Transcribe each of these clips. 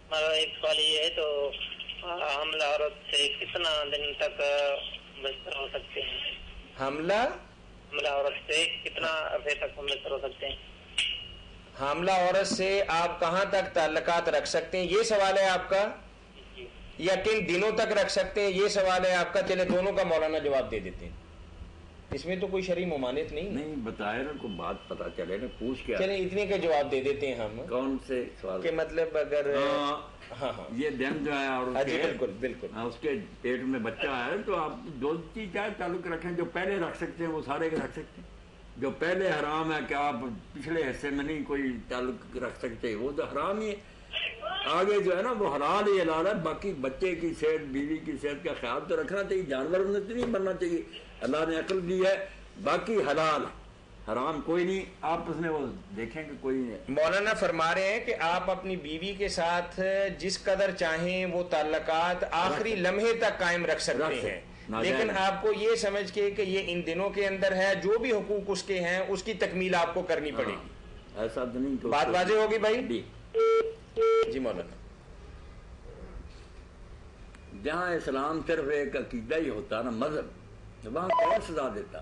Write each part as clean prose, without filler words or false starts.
हमारा एक सवाल ये है, तो हमला औरत से कितना दिन तक बेहतर हो सकते हैं? हमला औरत से कितना अरसे तक हम बेहतर हो सकते हैं? हामला औरत से आप कहाँ तक ताल्लुकात रख सकते हैं, ये सवाल है आपका, या किन दिनों तक रख सकते हैं, ये सवाल है आपका। चले दोनों का मौलाना जवाब दे देते हैं, इसमें तो कोई शरई मुमानित नहीं बताए ना, को बात पता चले ना, पूछ के चले इतने का जवाब दे देते हैं हम। कौन से सवाल के मतलब अगर हाँ ये दिन जो है और जी बिल्कुल बिल्कुल उसके पेट में बच्चा है, तो आप दो चीज चाहे ताल्लुक रखें, जो पहले रख सकते हैं वो सारे रख सकते हैं। जो पहले हराम है कि आप पिछले हिस्से में नहीं कोई ताल्लुक रख सकते, वो तो हराम ही है। आगे जो है ना वो हलाल ही हलाल है। बाकी बच्चे की सेहत, बीवी की सेहत का ख्याल तो रखना चाहिए, जानवर में तो नहीं बनना चाहिए, अल्लाह ने अक्ल दी है। बाकी हलाल हराम कोई नहीं, आप उसमें वो देखेंगे कोई नहीं। मौलाना फरमा रहे हैं कि आप अपनी बीवी के साथ जिस कदर चाहें वो ताल्लुकात आखिरी लम्हे तक कायम रख सकते हैं, लेकिन आपको ये समझ के कि ये इन दिनों के अंदर है, जो भी हुकूक उसके हैं उसकी तकमील आपको करनी पड़ेगी। ऐसा तो नहीं, तो बात वाज़ेह होगी भाई जी मौलाना। जहाँ इस्लाम सिर्फ एक अकीदा ही होता ना, मजहब, वहाँ कौन सजा देता।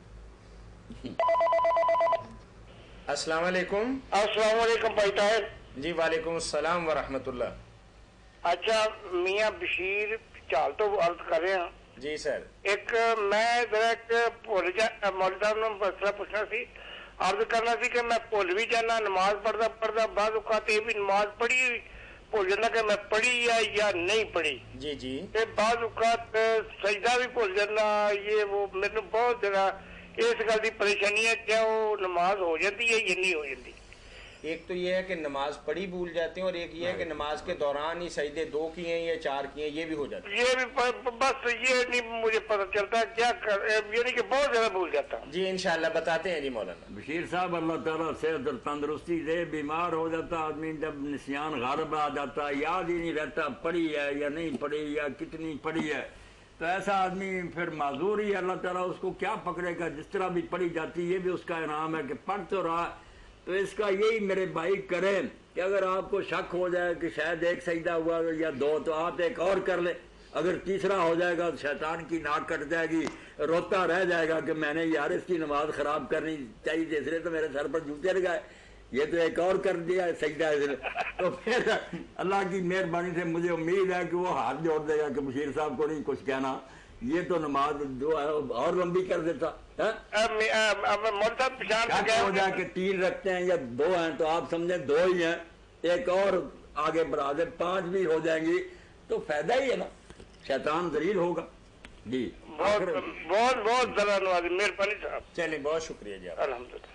अस्सलाम वालेकुम। अस्सलाम वालेकुम भाई ताहिर जी वालेकुम अस्सलाम व रहमतुल्लाह। अच्छा मियाँ बशीर चाल तो अर्ज कर रहे हैं जी सर। एक मैं जरा भुल जा मौलवी साहब ने मसला पूछना सी, अर्ज करना सी कि मैं भुल भी जाना, नमाज पढ़दा बाद औकात ये भी नमाज पढ़ी भुल जाना कि मैं पढ़ी या नहीं पढ़ी जी जी, बाद औकात सजदा भी भुल जाना। ये वो मेरे बहुत जरा इस गल की परेशानी है, क्या वो नमाज हो जाती है या नहीं हो जाती? एक तो ये है कि नमाज पढ़ी भूल जाते हैं, और एक ये है कि नमाज के दौरान ही सजदे 2 किए हैं या 4 किए हैं, ये भी हो जाता है। ये भी बस ये नहीं मुझे पता चलता क्या कर, ये नहीं कि बहुत ज्यादा भूल जाता। जी इंशाल्लाह बताते हैं जी मौलाना। बशीर साहब अल्लाह ताला सेहत और तंदुरुस्ती दे। बीमार हो जाता आदमी, जब निसियान गारब आ जाता, याद ही नहीं रहता पढ़ी है या नहीं पढ़ी या कितनी पढ़ी है, तो ऐसा आदमी फिर माजूर ही, अल्लाह ताला उसको क्या पकड़ेगा। जिस तरह भी पढ़ी जाती, ये भी उसका इनाम है कि पढ़ तो रहा। तो इसका यही मेरे भाई करें कि अगर आपको शक हो जाए कि शायद एक सजदा हुआ या 2, तो आप एक और कर ले। अगर तीसरा हो जाएगा तो शैतान की नाक कट जाएगी, रोता रह जाएगा कि मैंने यार इसकी नमाज खराब करनी चाहिए, इसलिए तो मेरे सर पर जूते लगाए, ये तो एक और कर दिया सजदा इसलिए। तो फिर अल्लाह की मेहरबानी से मुझे उम्मीद है कि वो हाथ जोड़ देगा कि बशीर साहब को नहीं कुछ कहना, ये तो नमाज जो है और लंबी कर देता है। हो जाए कि 3 रखते हैं या 2 हैं, तो आप समझे 2 ही हैं, एक और आगे बढ़ा दे, 5 भी हो जाएंगी तो फायदा ही है ना, शैतान जलील होगा। जी बहुत बहुत बहुत धन्यवाद, मेहरबानी साहब। चलिए बहुत शुक्रिया जी, अल्हम्दुलिल्लाह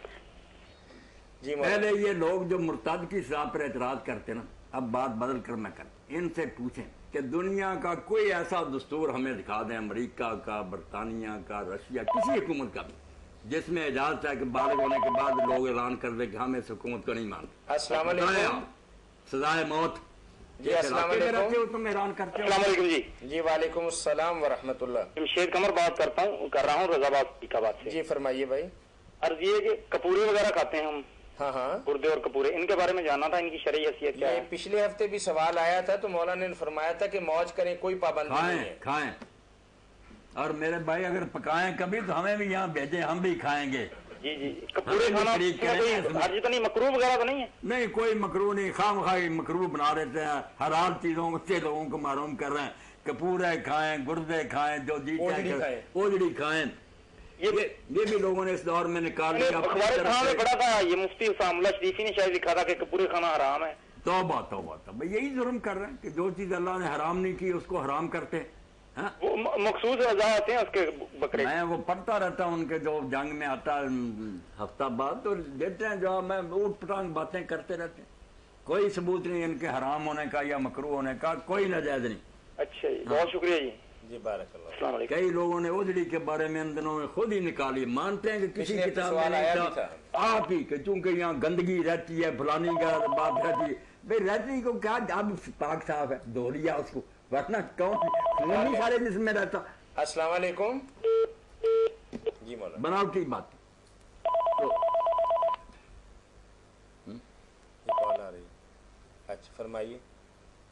जी। पहले ये लोग जो मुर्तद की सजा पर एतराज करते ना, अब बात बदल कर मैं कर, इनसे पूछें कि दुनिया का कोई ऐसा दस्तूर हमें दिखा दें, अमेरिका का, बरतानिया का, रशिया, किसी हुकूमत का भी, जिसमें इजाजत है कि बालिग होने के बाद लोग ऐलान कर दे कि हम इस हुकूमत को नहीं मानते। अस्सलाम वालेकुम। सजाए मौत जी अस्सलाम वालेकुम। तुम ऐलान करते हो जी। जी वालेकुम अस्सलाम व रहमतुल्लाह। जमशेद कमर बात कर रहा हूँ रजाबाद इलाहाबाद से। जी फरमाइए भाई। अर्ज ये कि कपूरे वगैरह खाते हैं हम, हाँ हाँ, गुर्दे और कपूरे, इनके बारे में जानना था, इनकी शरई हैसियत क्या है? पिछले हफ्ते भी सवाल आया था, तो मौलाना ने फरमाया था कि मौज करें, कोई पाबंदी नहीं है, खाएं। और मेरे भाई अगर पकाएं कभी तो हमें भी यहाँ भेजें, हम भी खाएंगे। जी जी, कपूरे खाना अर्ज तो नहीं, मकरूह वगैरह तो नहीं है? नहीं, कोई मकरूह नहीं, खामखाई मकरूह बना देते हैं, हराम चीजों से लोगों को मालूम कर रहे हैं। कपूरे खाएं, गुर्दे खाएं, जो जी ओजड़ी खाएं, ये भी लोगों ने इस दौर में निकाल लिया। अखबार में पढ़ा था, ये मुफ्ती उसामुल्ला शरीफी ने शायद लिखा था कि कपूरे खाना हराम है। तौबा तौबा तौबा, यही जुर्म कर रहे हैं कि जो चीज अल्लाह ने हराम नहीं की उसको हराम करते हैं। वो मखसूस रजा होते हैं उसके बकरे। मैं वो पढ़ता रहता हूँ, उनके जो जंग में आता हफ्ता बाद तो देते हैं जवाब, मैं ऊट पटांग बातें करते रहते हैं, कोई सबूत नहीं इनके हराम होने का या मकरूह होने का, कोई नाजायज नहीं। अच्छा जी, बहुत शुक्रिया जी। जी बारकल्लाह। कई लोगों ने उजड़ी के बारे में इन दिनों में खुद ही निकाली, मानते हैं कि किसी किताब में नहीं था, आप ही, चूंकि यहाँ गंदगी रहती है, फलानी का बात रहती है, भाई रहती को क्या, अब पाक साफ है, धो लिया उसको, वरना कौन नहीं सारे जिसमें रहता। अस्सलाम वालेकुम जी मौलाना। बनावटी बात कॉल आ रही, अच्छा फरमाइए।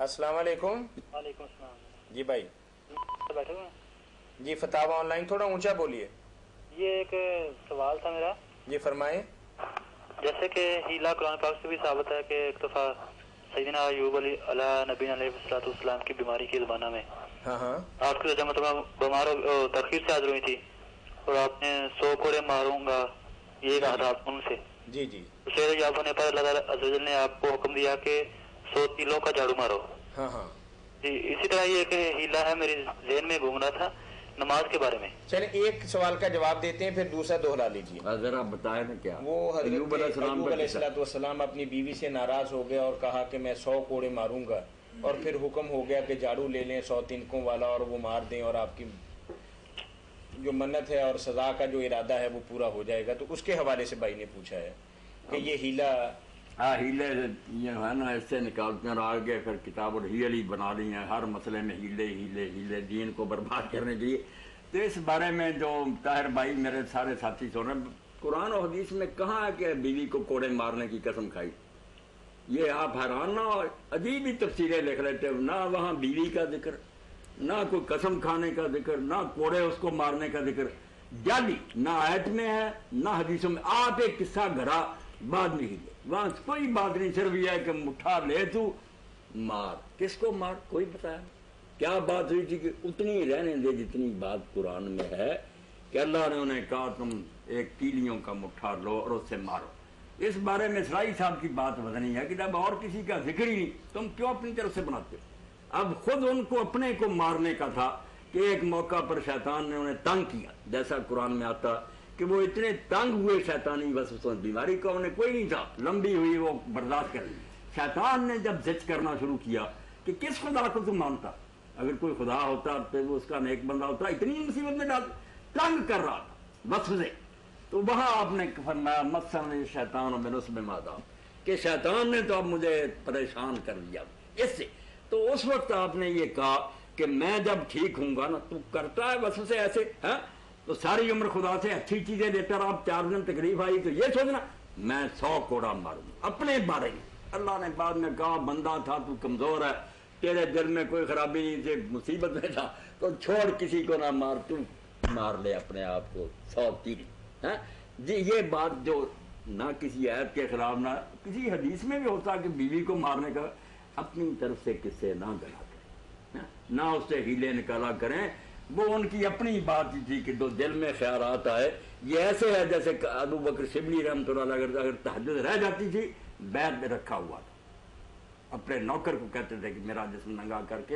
अस्सलाम वालेकुम। वालेकुम अस्सलाम। जी भाई बैठे हुए जी, फतावा ऑनलाइन, थोड़ा ऊंचा बोलिए। ये एक सवाल था मेरा। जी फरमाएं। जैसे कि हीला कुरान पाक से भी साबित है कि एक दफ़ा सैयदना अय्यूब अला नबी अलैहिस्सलाम की बीमारी के ज़माना में हाँ हाँ आपकी वजह मतलब बीमार तखीर से हाजिर हुई थी और आपने 100 कोड़े मारूंगा ये कहा था आप उनसे। जी जी शेर याब होने पर अल्लाह ताला अज़्ज़ वजल ने आपको हुक्म दिया कि 100 तीलों का झाड़ू मारो। हाँ हाँ जी, इसी तरह ये एक हीला है मेरे ज़हन में घूम रहा था नमाज के बारे में। चले एक सवाल का जवाब देते हैं, फिर दूसरा दोहरा लीजिए। जरा बताए ना क्या वो अय्यूब हज़रत अलैहिस्सलाम अपनी बीवी से नाराज हो गया और कहा कि मैं 100 कोड़े मारूंगा, और फिर हुक्म हो गया कि झाड़ू ले लें 100 तिनकों वाला और वो मार दें और आपकी जो मन्नत है और सजा का जो इरादा है वो पूरा हो जाएगा। तो उसके हवाले से भाई ने पूछा है कि ये हीला। हाँ, हीले ये है ना, इससे निकालते हैं और आगे फिर किताब और हील ही बना ली हैं, हर मसले में हीले हीले हीले दीन को बर्बाद करने के लिए। तो इस बारे में जो ताहिर भाई मेरे सारे साथी सुन रहे, कुरान और हदीस में कहाँ है कि बीवी को कोड़े मारने की कसम खाई? ये आप हैरान ना अजीब ही तफसीरें लिख लेते हो, ना वहाँ बीवी का जिक्र, ना कोई कसम खाने का जिक्र, ना कोड़े उसको मारने का जिक्र, जाली ना आयत में है ना हदीसों में। आप एक किस्सा घरा बाद में ही ले, वहां कोई बात नहीं, सिर्फ यह है कि मुठा ले तू मार। किसको मार? कोई बताया क्या बात हुई थी? कि उतनी रहने दे जितनी बात कुरान में है कि अल्लाह ने उन्हें कहा तुम एक कीलियों का मुठा लो और उससे मारो। इस बारे में सराई साहब की बात बदनी है कि जब और किसी का जिक्र ही नहीं, तुम क्यों अपनी तरफ से बनाते हो? अब खुद उनको अपने को मारने का था कि एक मौका पर शैतान ने उन्हें तंग किया, जैसा कुरान में आता कि वो इतने तंग हुए शैतानी वसवसों, बीमारी का उन्हें कोई नहीं था, लंबी हुई, वो बर्दाश्त कर ली। शैतान ने जब जिद करना शुरू किया कि किस खुदा को तुम मानता, अगर कोई खुदा होता तो वो उसका नेक बंदा होता, इतनी मुसीबत में डाल तंग कर रहा था वसवसे। तो वहां आपने फरमाया मसन शैतान में उसमें मादा, कि शैतान ने तो अब मुझे परेशान कर दिया इससे। तो उस वक्त आपने ये कहा कि मैं जब ठीक हूंगा ना, तू करता है वसवसे ऐसे है तो सारी उम्र खुदा से अच्छी चीजें देता रहा, अब 4 दिन तकलीफ आई तो ये सोचना मैं 100 कोड़ा मारूंगा अपने बारे में। अल्लाह ने बाद में कहा बंदा था तू कमजोर है, तेरे दिल में कोई खराबी नहीं थी, मुसीबत में था, तो छोड़ किसी को ना मार, तू मार ले अपने आप को 100 तीर है जी। ये बात जो ना किसी आयत के खिलाफ ना किसी हदीस में भी होता कि बीवी को मारने का अपनी तरफ से किससे ना गला करें, ना उससे हीले निकाला करें। वो उनकी अपनी बात थी कि जो दिल में ख्यालात आए। ये ऐसे है जैसे अबू बकर शिबली रहमतुल्लाह अगर तहज्जुद रह जाती थी, बैद में रखा हुआ था, अपने नौकर को कहते थे कि मेरा जिस्म नंगा करके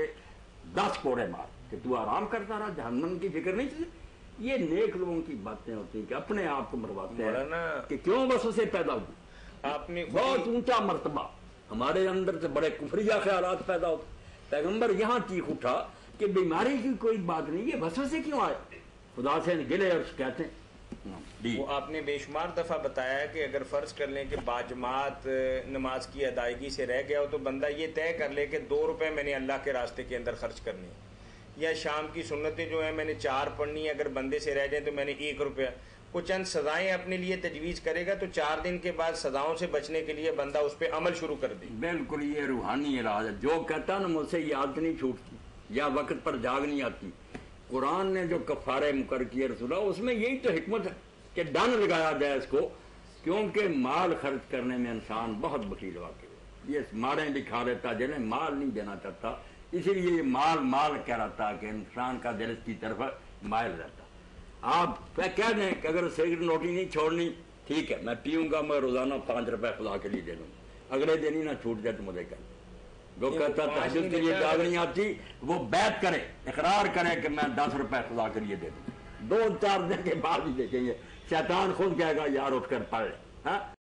10 कोड़े मार कि तू आराम करता रहा, जहन्नम की फिक्र नहीं थी। ये नेक लोगों की बातें होती कि अपने आप को मरवाते हैं कि क्यों बस उसे पैदा हुआ। आपने बहुत ऊंचा मर्तबा, हमारे अंदर से बड़े कुफरिया ख्यालात पैदा होते। पैगंबर यहाँ चीख उठा कि बीमारी की कोई बात नहीं, ये वसवसे क्यों आए? खुदा से गिले और कहते वो आपने बेशुमार दफ़ा बताया कि अगर फ़र्ज़ कर लें कि बाजमात नमाज की अदायगी से रह गया हो तो बंदा ये तय कर ले कि 2 रुपए मैंने अल्लाह के रास्ते के अंदर खर्च करने, या शाम की सुन्नतें जो है मैंने 4 पढ़नी है, अगर बंदे से रह जाए तो मैंने 1 रुपया, कुछ चंद सजाएं अपने लिए तजवीज़ करेगा तो 4 दिन के बाद सजाओं से बचने के लिए बंदा उस पर अमल शुरू कर दे। बिल्कुल ये रूहानी इलाज है। जो कहता ना मुझसे याद नहीं छूटती या वक्त पर जाग नहीं आती, कुरान ने जो कफारे मुकर किए रसूला, उसमें यही तो हिकमत है कि डन लगाया जाए इसको, क्योंकि माल खर्च करने में इंसान बहुत बकील वाकई है। ये माड़े दिखा देता जिन्हें माल नहीं देना चाहता, इसीलिए ये माल माल कह रहा था कि इंसान का दिल इसकी तरफ मायल रहता। आप कह दें कि अगर सिगरेट नोटी नहीं छोड़नी, ठीक है मैं पीऊंगा, मैं रोजाना 5 रुपए खुदा के लिए दे दूंगा, अगले दिन ही ना छूट जाए तो मुझे कर। जो कहता तहज्जुद के लिए जाग नहीं आती, वो बैत करे, इकरार करे कि मैं 10 रुपए खुदा के लिए दे दूंगा, 2-4 दिन के बाद ही देखेंगे शैतान खुद कहेगा यार उठकर पढ़ ले। हाँ